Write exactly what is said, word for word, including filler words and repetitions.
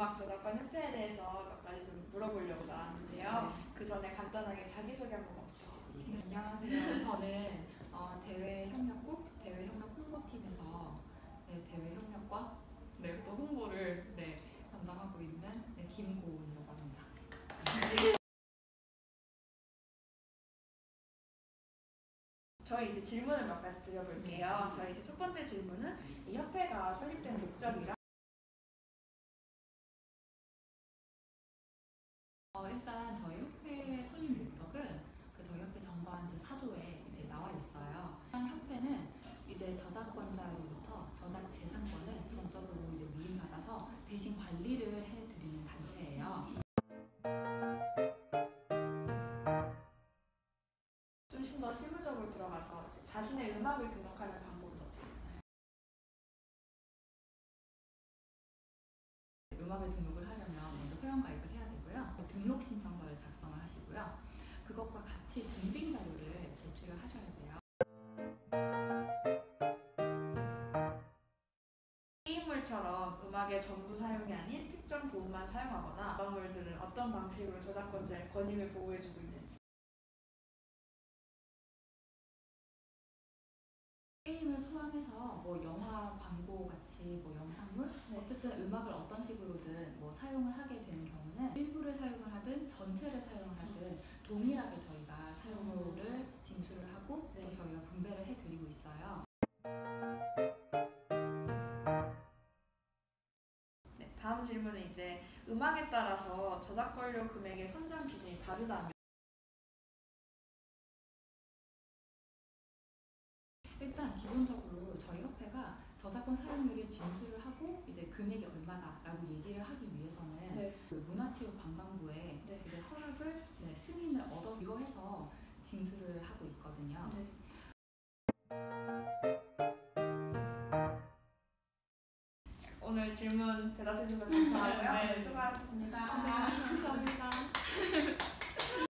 음악 저작권 협회에 대해서 몇 가지 좀 물어보려고 나왔는데요. 네. 그 전에 간단하게 자기소개 한번 부탁드립니다. 네, 안녕하세요. 저는 어, 대외협력국, 대외협력 홍보팀에서 네, 대외협력과 네, 또 홍보를 네, 담당하고 있는 네, 김고은이라고 합니다. 저희 이제 질문을 몇 가지 드려볼게요. 저희 이제 첫 번째 질문은 이 협회가 설립된 목적이랑 어, 일단 저희 협회 설립 목적은 그 저희 협회 정관 제사 조에 이제 나와 있어요. 협회는 이제 저작권자로부터 저작 재산권을 전적으로 이제 위임받아서 대신 관리를 해드리는 단체예요. 좀 더 실무적으로 들어가서 자신의 음악을 등록하는 방법은 어떻게 되나요? 음악을 등록을 하려면 먼저 회원가입을 해야 되고요. 등록 신청서를 작성을 하시고요. 그것과 같이 증빙 자료를 제출을 하셔야 돼요. 게임물처럼 음악의 전부 사용이 아닌 특정 부분만 사용하거나 음악물들은 어떤 방식으로 저작권자의 권익을 보호해주고 있는지. 게임을 포함해서 뭐 영화, 광고 같이 뭐 영상물, 네. 어쨌든 음악을 어떤 식으로든 뭐 사용을 하게 되는 경우는 일부를 사용을 하든 전체를 사용을 하든 동일하게 저희가 사용료를 징수를 하고 네. 또 저희가 분배를 해드리고 있어요. 네, 다음 질문은 이제 음악에 따라서 저작권료 금액의 선정 기준이 다르다면 일단 기본적으로 저희 협회가 저작권 사용료를 징수를 하고 이제 금액이 얼마다라고 얘기를 하기 위해서는 네. 그 문화체육관광부에 네. 이제 허락을 네, 승인을 얻어 이거 해서 징수를 하고 있거든요. 네. 오늘 질문 대답해 주셔서 감사하고요. 네. 네, 수고하셨습니다. 네, 감사합니다.